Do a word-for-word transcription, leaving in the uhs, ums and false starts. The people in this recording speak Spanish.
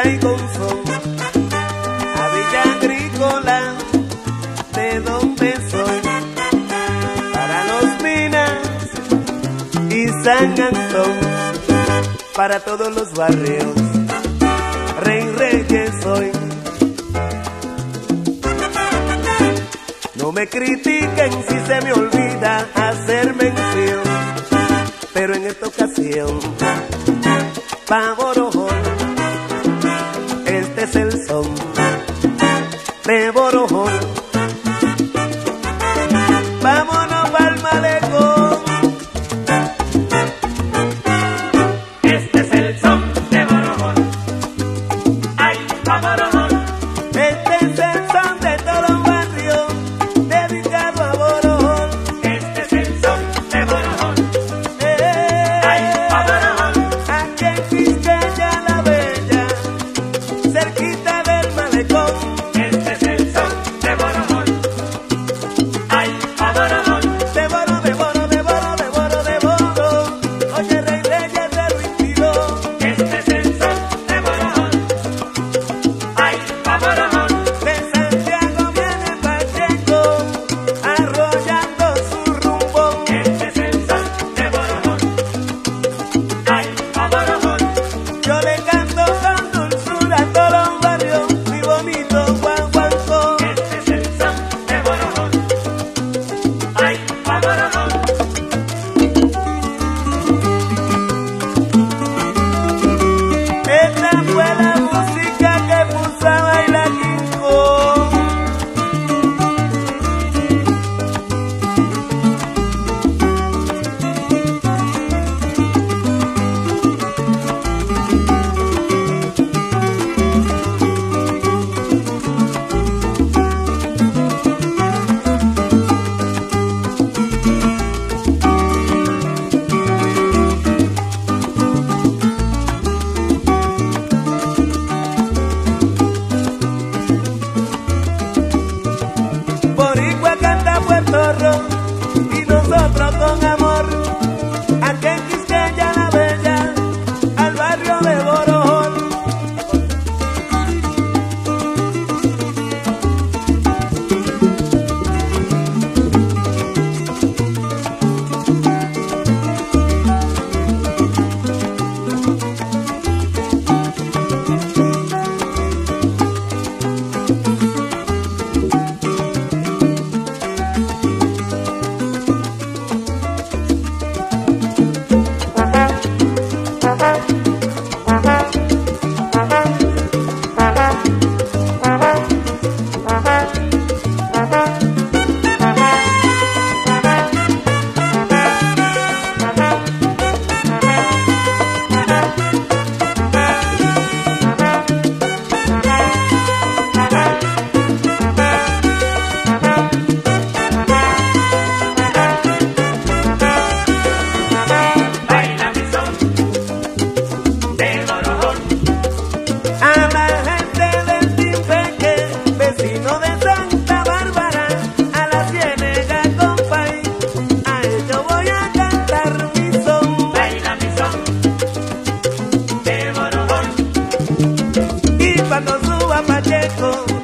traigo un son a Villa Agrícola, de donde soy, para Los Minas y San Antón, para todos los barrios, Rey Reyes soy. No me critiquen si se me olvida hacer mención, pero en esta ocasión, pa' Borojol, este es el son de Borojol. Vámonos pa'l malecón. Este es el son de Borojol. Ay, pa' Borojol. Este es el son de todos los barrios dedicado a Borojol. Este es el son de Borojol. Eh, Ay, pa' Borojol. Aquí en Quisqueya la Bella, cerquita del malecón. Este es el son de Borojol. Ay, pa' Borojol. De Boro, de Boro, de Boro, de Boro, de Boro. Oye, Rey Reyes de Ruiz. Este es el son de Borojol. Ay, pa' Borojol. De Santiago viene Pacheco, arrollando su rumbo. Este es el son de Borojol. Ay, pa' Borojol. Yo le canto con dulzura a todos los barrios, mi bonito guaguancó. Este es el son de Borojol. Ay, pa' Borojol. Esta fue la música que puso a bailar King Kong. Boricua canta Puerto Rico y nosotros con amor. Aquí en Quisqueya la Bella, al barrio de Borojol. Baila mi son de Borojol. A la gente del Timpeque, vecino de Santa Bárbara, a la Ciénega, compay, a ellos voy a cantar mi son. Baila mi son de Borojol. Y cuando suba Pacheco,